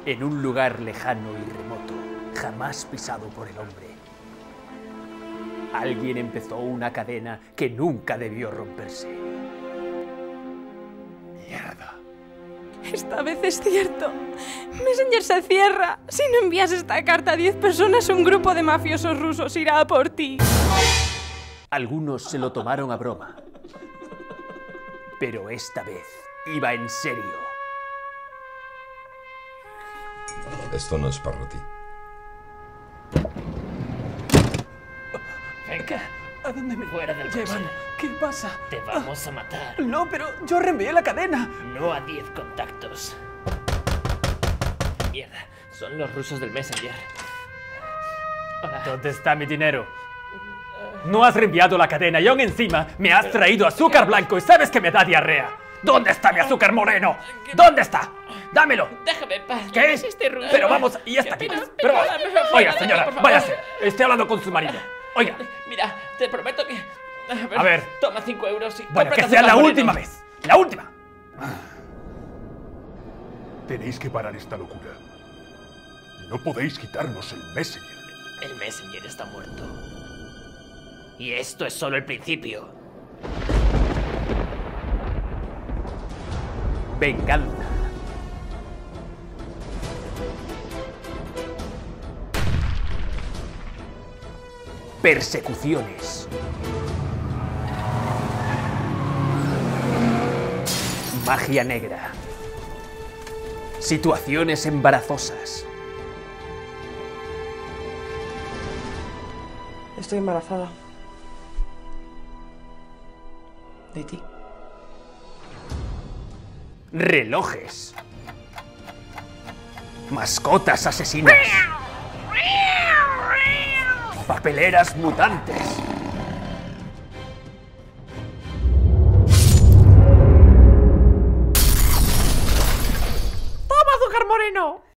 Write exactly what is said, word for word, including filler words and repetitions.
en un lugar lejano y remoto, jamás pisado por el hombre. Alguien empezó una cadena que nunca debió romperse. Mierda. Esta vez es cierto. Messenger se cierra. Si no envías esta carta a diez personas, un grupo de mafiosos rusos irá a por ti. Algunos se lo tomaron a broma. Pero esta vez iba en serio. Esto no es para ti. Venga, ¿A dónde me fuera del llevan? coche. ¿Qué pasa? Te vamos a matar. No, pero yo reenvié la cadena. No a diez contactos. Mierda, son los rusos del Messenger. Hola. ¿Dónde está mi dinero? No has reenviado la cadena y aún encima me has traído azúcar blanco y sabes que me da diarrea. ¿Dónde está mi azúcar moreno? ¿Dónde está? ¡Dámelo! Déjame en paz. ¿Qué? No existe ruso. Pero vamos, y está aquí. Pero- Pero pero- vamos. pero- Oiga, por señora, favor. váyase. Estoy hablando con su marido. Oiga, Mira, te prometo que... A ver, A ver. toma cinco euros y... bueno, que cómprate sea la azúcar última moreno. vez. La última. Tenéis que parar esta locura. Y no podéis quitarnos el Messenger. El Messenger está muerto. Y esto es solo el principio. Venganza. Persecuciones. Magia negra. Situaciones embarazosas. Estoy embarazada. De ti. Relojes. Mascotas asesinas. Papeleras mutantes. ¡Toma, azúcar moreno!